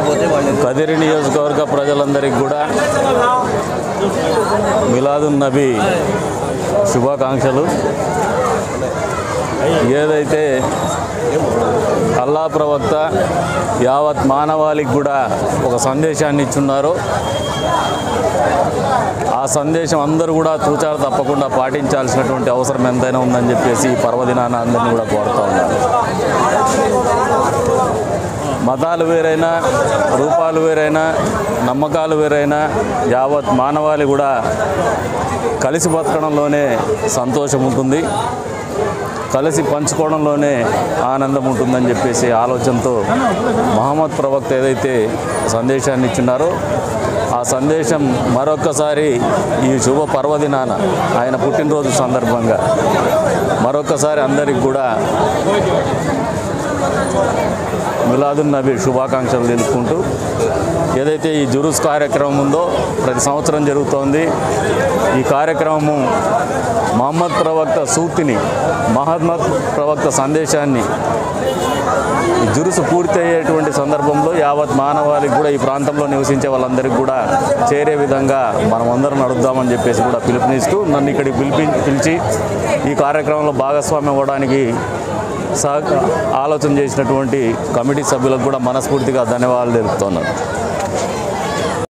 కదిరి నియోజకవర్గ ప్రజలందరికీ కూడా మిలాదున్ నబీ శుభాకాంక్షలు. ఏదైతే అల్లా ప్రవక్త యావత్ మానవాళికి కూడా ఒక సందేశాన్ని ఇచ్చున్నారో ఆ సందేశం అందరూ కూడా తూచారు తప్పకుండా పాటించాల్సినటువంటి అవసరం ఎంతైనా ఉందని చెప్పేసి ఈ పర్వదినాన్ని అందరినీ కూడా కోరుతూ ఉన్నారు. మతాలు వేరైనా, రూపాలు వేరైనా, నమ్మకాలు వేరైనా యావత్ మానవాళి కూడా కలిసి బతకడంలోనే సంతోషం ఉంటుంది, కలిసి పంచుకోవడంలోనే ఆనందం ఉంటుందని చెప్పేసి ఆలోచనతో మహమ్మద్ ప్రవక్త ఏదైతే సందేశాన్ని ఇచ్చున్నారో ఆ సందేశం మరొక్కసారి ఈ శుభ పర్వదినాన ఆయన పుట్టినరోజు సందర్భంగా మరొక్కసారి అందరికి కూడా మిలాదున్ నబీ శుభాకాంక్షలు తెలుపుకుంటూ ఏదైతే ఈ జులూస్ కార్యక్రమం ఉందో ప్రతి సంవత్సరం జరుగుతోంది. ఈ కార్యక్రమము మహమ్మద్ ప్రవక్త సూక్తిని, మహమ్మద్ ప్రవక్త సందేశాన్ని ఈ జులుసు పూర్తి అయ్యేటువంటి సందర్భంలో యావత్ మానవాళికి కూడా ఈ ప్రాంతంలో నివసించే వాళ్ళందరికీ కూడా చేరే విధంగా మనం అందరం నడుద్దామని చెప్పేసి కూడా పిలుపునిస్తూ నన్ను ఇక్కడికి పిలిచి ఈ కార్యక్రమంలో భాగస్వామ్యం అవ్వడానికి ఆలోచన చేసినటువంటి కమిటీ సభ్యులకు కూడా మనస్ఫూర్తిగా ధన్యవాదాలు తెలుపుతున్నాను.